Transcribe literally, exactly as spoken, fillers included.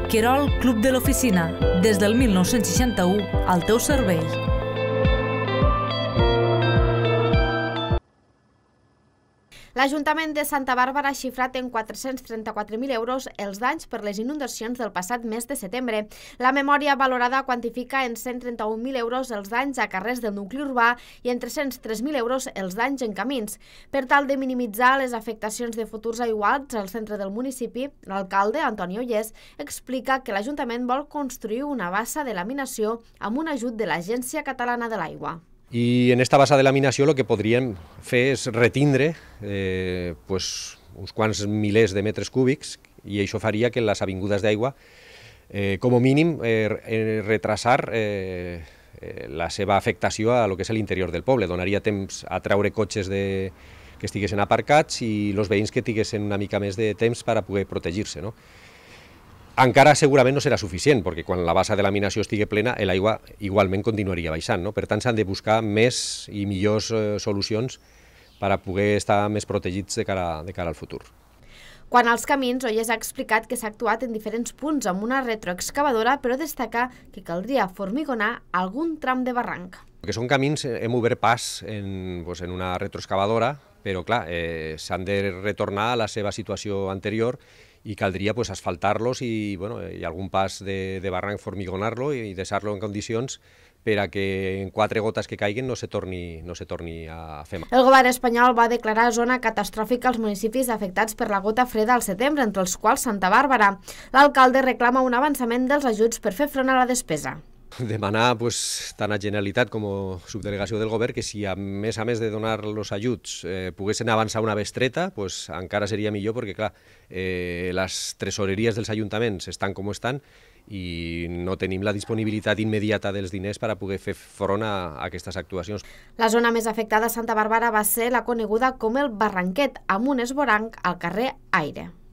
Querol Club de l'Oficina, des del mil nou-cents seixanta-u al teu servei. L'Ajuntament de Santa Bàrbara ha xifrat en quatre-cents trenta-quatre mil euros els danys per les inundacions del passat mes de setembre. La memòria valorada quantifica en cent trenta-un mil euros els danys a carrers del nucli urbà i en tres-cents tres mil euros els danys en camins. Per tal de minimitzar les afectacions de futurs aiguats al centre del municipi, l'alcalde, Antoni Ollés, explica que l'Ajuntament vol construir una bassa de laminació amb un ajut de l'Agència Catalana de l'Aigua. I en esta bassa de laminació el que podríem fer és retindre eh, pues, uns quants milers de metres cúbics i això faria que les avingudes d'aigua, eh, com a mínim, eh, retrasar eh, la seva afectació a lo que és l'interior del poble. Donaria temps a treure cotxes de, que estiguessin aparcats i els veïns que tinguessin una mica més de temps per a poder protegir-se, no? Encara segurament no serà suficient, perquè quan la bassa de laminació estigui plena, l'aigua igualment continuaria baixant, no? Per tant, s'han de buscar més i millors eh, solucions per a poder estar més protegits de cara, de cara al futur. Quan als camins, Ollés ha explicat que s'ha actuat en diferents punts amb una retroexcavadora, però destacar que caldria formigonar algun tram de barranc. Que són camins, hem obert pas en, pues, en una retroexcavadora, però clar, eh, s'han de retornar a la seva situació anterior i caldria pues, asfaltar-los i, bueno, i algun pas de, de barranc formigonar-lo i deixar-lo en condicions per a que en quatre gotes que caiguen no se torni, no se torni a fer mal. El govern espanyol va declarar zona catastròfica als municipis afectats per la gota freda al setembre, entre els quals Santa Bàrbara. L'alcalde reclama un avançament dels ajuts per fer front a la despesa. Demanar pues, tant a Generalitat com a subdelegació del govern que si a més a més de donar els ajuts eh, poguessin avançar una bestreta, pues, encara seria millor perquè clar, eh, les tresoreries dels ajuntaments estan com estan i no tenim la disponibilitat immediata dels diners per a poder fer front a, a aquestes actuacions. La zona més afectada a Santa Bàrbara va ser la coneguda com el Barranquet, amb un esvoranc al carrer Aire.